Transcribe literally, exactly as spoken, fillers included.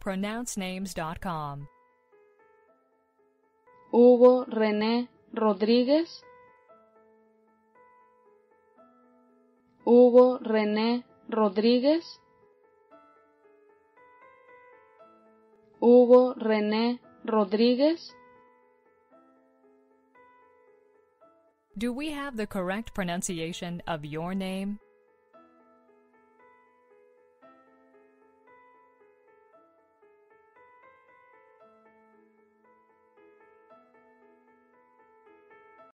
pronounce names dot com. Hugo René Rodríguez. Hugo René Rodríguez. Hugo René Rodríguez. Do we have the correct pronunciation of your name?